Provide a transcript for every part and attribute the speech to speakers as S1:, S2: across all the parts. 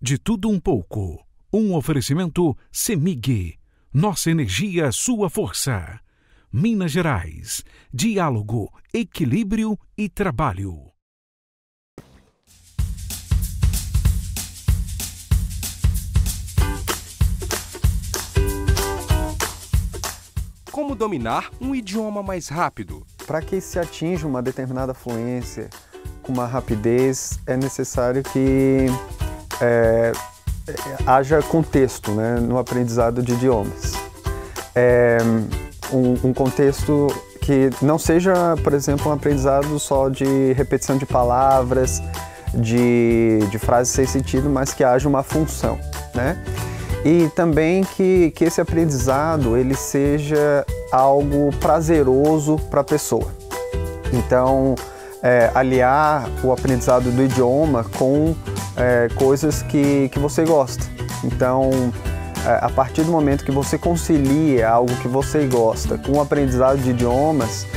S1: De tudo um pouco. Um oferecimento CEMIG. Nossa energia, sua força. Minas Gerais. Diálogo, equilíbrio e trabalho.
S2: Como dominar um idioma mais rápido?
S3: Para que se atinja uma determinada fluência com uma rapidez, é necessário que haja contexto, né, no aprendizado de idiomas. Um contexto que não seja, por exemplo, um aprendizado só de repetição de palavras, de frases sem sentido, mas que haja uma função, né? E também que esse aprendizado ele seja algo prazeroso para a pessoa. Então, aliar o aprendizado do idioma com coisas que você gosta. Então, a partir do momento que você concilia algo que você gosta com o aprendizado de idiomas,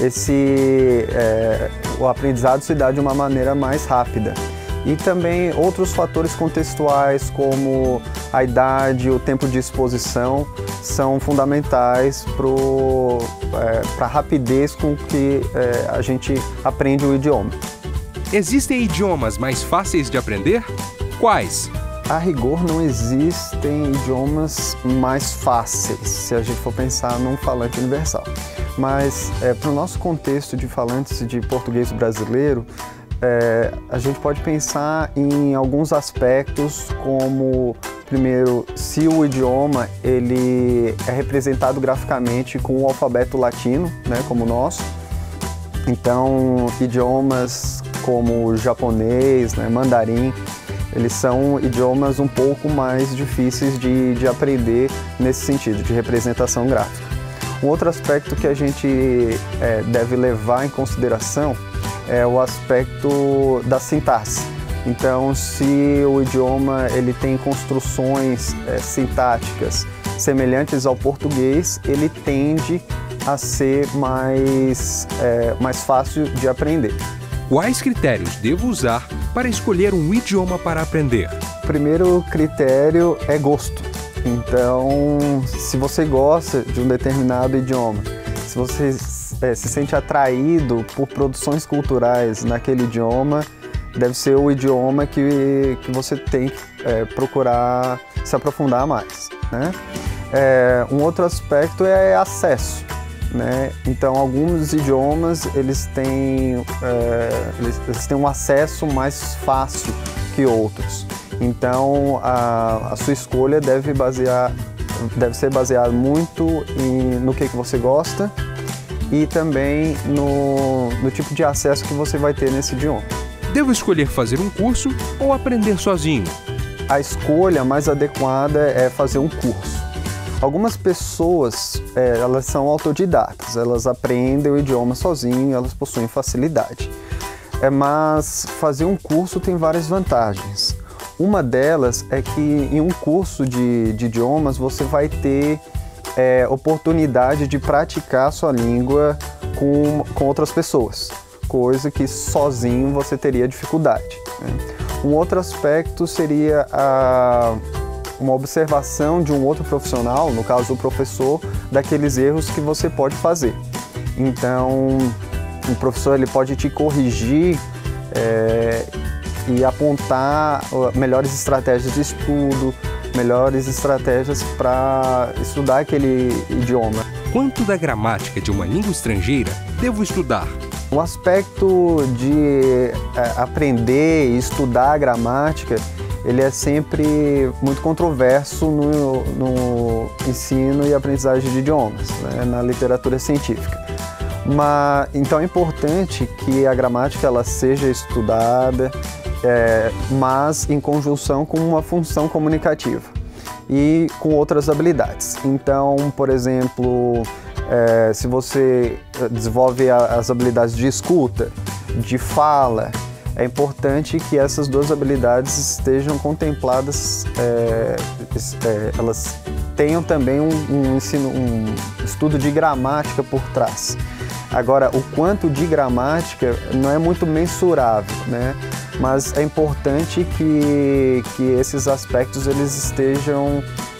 S3: o aprendizado se dá de uma maneira mais rápida. E também outros fatores contextuais, como a idade, o tempo de exposição, são fundamentais para a rapidez com que a gente aprende o idioma.
S2: Existem idiomas mais fáceis de aprender? Quais?
S3: A rigor, não existem idiomas mais fáceis, se a gente for pensar num falante universal. Mas, para o nosso contexto de falantes de português brasileiro, a gente pode pensar em alguns aspectos, como, primeiro, se o idioma ele é representado graficamente com o alfabeto latino, né, como o nosso. Então, idiomas como o japonês, né, mandarim, eles são idiomas um pouco mais difíceis de aprender nesse sentido, de representação gráfica. Um outro aspecto que a gente deve levar em consideração é o aspecto da sintaxe. Então, se o idioma ele tem construções sintáticas semelhantes ao português, ele tende a ser mais fácil de aprender.
S2: Quais critérios devo usar para escolher um idioma para aprender?
S3: O primeiro critério é gosto. Então, se você gosta de um determinado idioma, se você se sente atraído por produções culturais naquele idioma, deve ser o idioma que você tem que procurar se aprofundar mais, né? Um outro aspecto é acesso, né? Então, alguns idiomas eles têm um acesso mais fácil que outros. Então, a sua escolha deve ser baseada muito no que você gosta e também no tipo de acesso que você vai ter nesse idioma.
S2: Devo escolher fazer um curso ou aprender sozinho?
S3: A escolha mais adequada é fazer um curso. Algumas pessoas, elas são autodidatas, elas aprendem o idioma sozinho, elas possuem facilidade. Mas fazer um curso tem várias vantagens. Uma delas é que em um curso de idiomas você vai ter oportunidade de praticar a sua língua com outras pessoas, coisa que sozinho você teria dificuldade, né? Um outro aspecto seria uma observação de um outro profissional, no caso o professor, daqueles erros que você pode fazer. Então, o professor ele pode te corrigir e apontar melhores estratégias de estudo, melhores estratégias para estudar aquele idioma.
S2: Quanto da gramática de uma língua estrangeira devo estudar?
S3: O aspecto de aprender e estudar a gramática, ele é sempre muito controverso no ensino e aprendizagem de idiomas, né, na literatura científica. Então é importante que a gramática ela seja estudada, mas em conjunção com uma função comunicativa e com outras habilidades. Então, por exemplo, se você desenvolve as habilidades de escuta, de fala, é importante que essas duas habilidades estejam contempladas, elas tenham também um estudo de gramática por trás. Agora, o quanto de gramática não é muito mensurável, né? mas é importante que esses aspectos eles estejam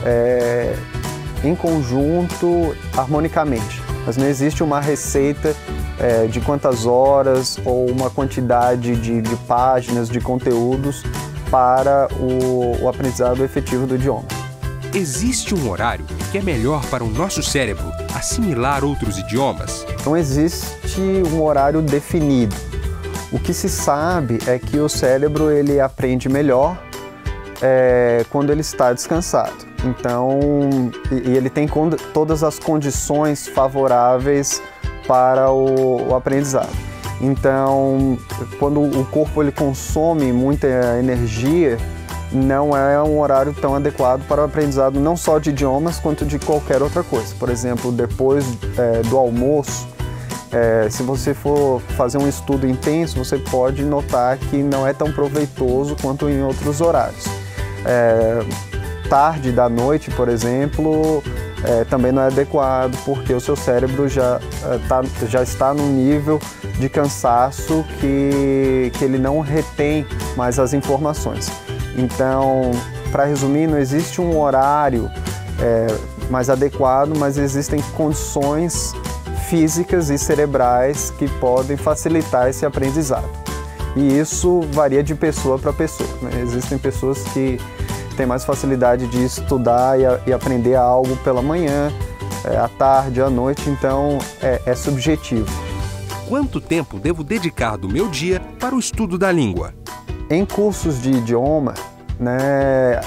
S3: em conjunto harmonicamente. Mas não existe uma receita de quantas horas ou uma quantidade de páginas, de conteúdos para o aprendizado efetivo do idioma.
S2: Existe um horário que é melhor para o nosso cérebro assimilar outros idiomas?
S3: Não existe um horário definido. O que se sabe é que o cérebro ele aprende melhor quando ele está descansado. Então, ele tem todas as condições favoráveis para o aprendizado. Então, quando o corpo ele consome muita energia, não é um horário tão adequado para o aprendizado não só de idiomas, quanto de qualquer outra coisa. Por exemplo, depois do almoço, se você for fazer um estudo intenso, você pode notar que não é tão proveitoso quanto em outros horários. Tarde da noite, por exemplo, também não é adequado, porque o seu cérebro já está num nível de cansaço que ele não retém mais as informações. Então, para resumir, não existe um horário mais adequado, mas existem condições físicas e cerebrais que podem facilitar esse aprendizado. E isso varia de pessoa para pessoa, né? Existem pessoas que têm mais facilidade de estudar e aprender algo pela manhã, à tarde, à noite, então é subjetivo.
S2: Quanto tempo devo dedicar do meu dia para o estudo da língua?
S3: Em cursos de idioma, né,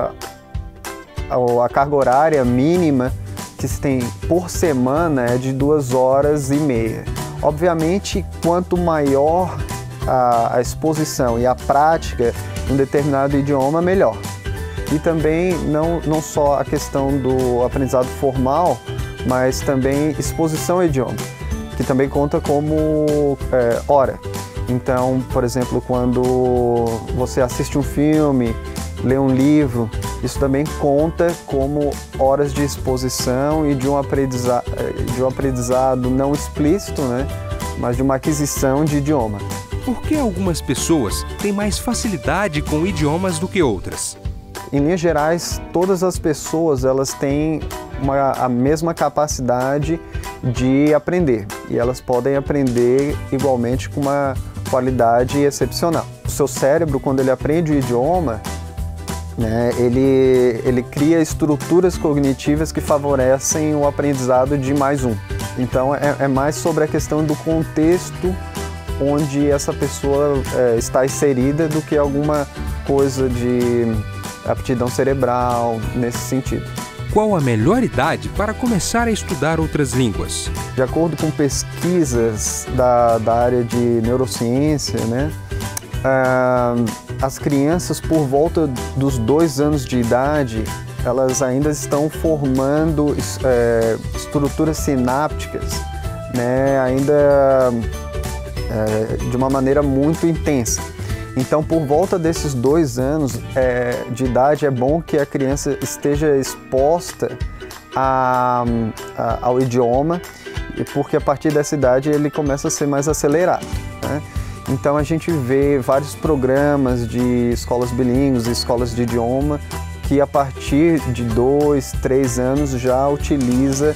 S3: a carga horária mínima que se tem por semana é de 2h30. Obviamente, quanto maior a exposição e a prática em um determinado idioma, melhor. E também não só a questão do aprendizado formal, mas também exposição ao idioma, que também conta como hora. Então, por exemplo, quando você assiste um filme, lê um livro, isso também conta como horas de exposição e de um aprendizado não explícito, né, mas de uma aquisição de idioma.
S2: Por que algumas pessoas têm mais facilidade com idiomas do que outras?
S3: Em linhas gerais, todas as pessoas elas têm a mesma capacidade de aprender e elas podem aprender igualmente com uma qualidade excepcional. O seu cérebro, quando ele aprende o idioma, né, ele cria estruturas cognitivas que favorecem o aprendizado de mais um. Então é mais sobre a questão do contexto onde essa pessoa está inserida do que alguma coisa de aptidão cerebral nesse sentido.
S2: Qual a melhor idade para começar a estudar outras línguas?
S3: De acordo com pesquisas da área de neurociência, né, as crianças por volta dos 2 anos de idade, elas ainda estão formando estruturas sinápticas, né, ainda de uma maneira muito intensa. Então, por volta desses 2 anos de idade, é bom que a criança esteja exposta ao idioma, porque a partir dessa idade ele começa a ser mais acelerado, né? Então, a gente vê vários programas de escolas bilíngues, escolas de idioma, que a partir de 2, 3 anos já utiliza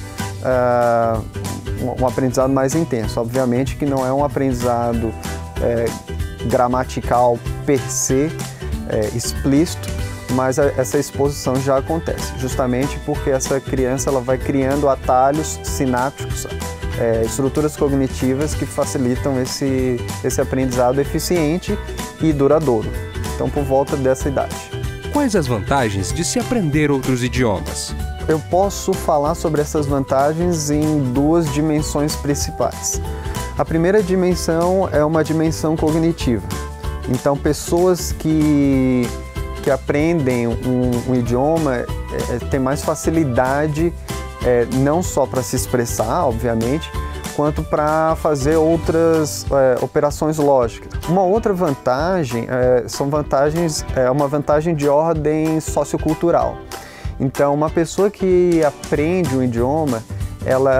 S3: um aprendizado mais intenso. Obviamente que não é um aprendizado gramatical per se, explícito, mas essa exposição já acontece, justamente porque essa criança ela vai criando atalhos sinápticos, estruturas cognitivas que facilitam esse aprendizado eficiente e duradouro. Então, por volta dessa idade.
S2: Quais as vantagens de se aprender outros idiomas?
S3: Eu posso falar sobre essas vantagens em 2 dimensões principais. A primeira dimensão é uma dimensão cognitiva. Então, pessoas que aprendem um idioma têm mais facilidade, não só para se expressar, obviamente, quanto para fazer outras operações lógicas. Uma outra vantagem é uma vantagem de ordem sociocultural. Então, uma pessoa que aprende um idioma,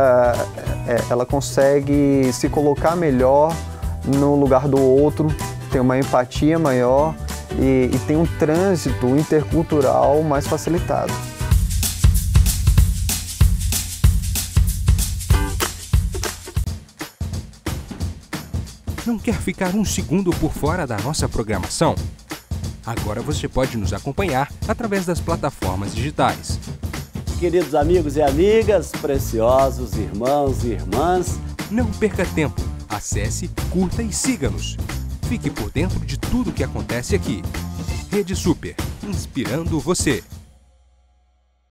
S3: ela consegue se colocar melhor no lugar do outro, tem uma empatia maior e tem um trânsito intercultural mais facilitado.
S2: Não quer ficar um segundo por fora da nossa programação? Agora você pode nos acompanhar através das plataformas digitais.
S4: Queridos amigos e amigas, preciosos irmãos e irmãs,
S2: não perca tempo. Acesse, curta e siga-nos. Fique por dentro de tudo que acontece aqui. Rede Super, inspirando você.